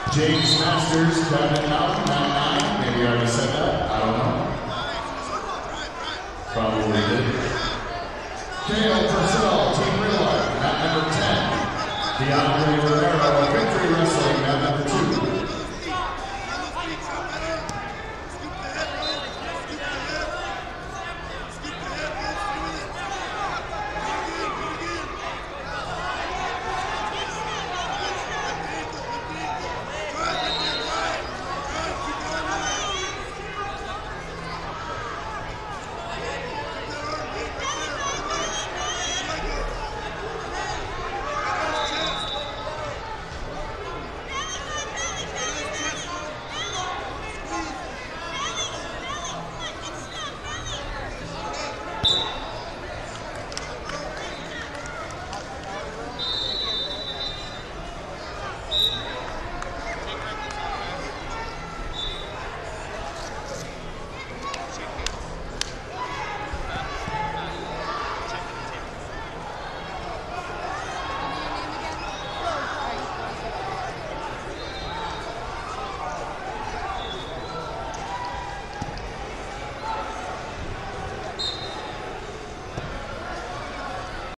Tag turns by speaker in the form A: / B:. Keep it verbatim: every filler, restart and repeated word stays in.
A: James Masters, Kevin Allen, mat nine. Maybe I already said that. I don't know. Probably did. Kale Purcell, Team Real Life, mat number ten. DeAndre Rivera, Victory Wrestling, mat number two.